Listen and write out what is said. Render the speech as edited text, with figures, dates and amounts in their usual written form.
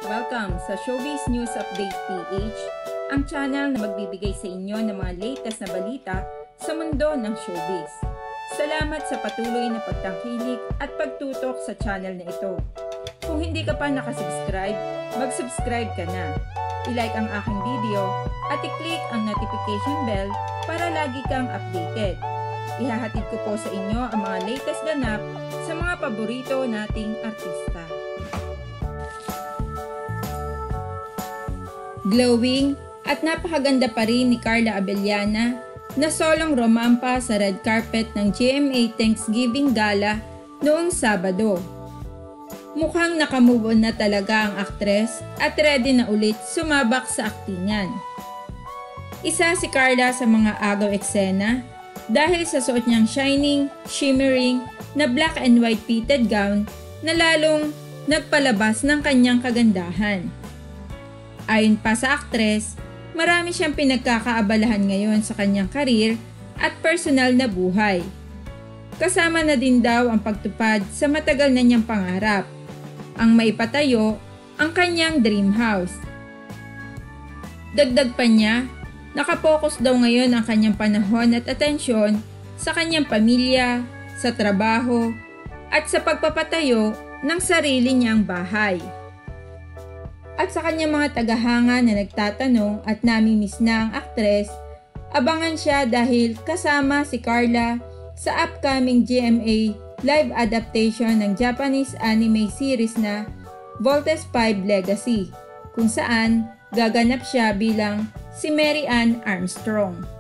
Welcome sa Showbiz News Update PH, ang channel na magbibigay sa inyo ng mga latest na balita sa mundo ng showbiz. Salamat sa patuloy na pagtangkilik at pagtutok sa channel na ito. Kung hindi ka pa nakasubscribe, mag-subscribe ka na. I-like ang aking video at i-click ang notification bell para lagi kang updated. Ihahatid ko po sa inyo ang mga latest ganap sa mga paborito nating artista. Glowing at napakaganda pa rin ni Carla Abellana na solong romampa sa red carpet ng GMA Thanksgiving Gala noong Sabado. Mukhang nakamove on na talaga ang aktres at ready na ulit sumabak sa aktingan. Isa si Carla sa mga agaw eksena dahil sa suot niyang shining, shimmering na black and white pleated gown na lalong nagpalabas ng kanyang kagandahan. Ayon pa sa aktres, marami siyang pinagkakaabalahan ngayon sa kanyang karir at personal na buhay. Kasama na din daw ang pagtupad sa matagal na niyang pangarap, ang maipatayo ang kanyang dream house. Dagdag pa niya, nakapokus daw ngayon ang kanyang panahon at atensyon sa kanyang pamilya, sa trabaho, at sa pagpapatayo ng sarili niyang bahay. At sa kanyang mga tagahanga na nagtatanong at namimiss na ang aktres, abangan siya dahil kasama si Carla sa upcoming GMA live adaptation ng Japanese anime series na Voltes 5 Legacy, kung saan gaganap siya bilang si Mary Ann Armstrong.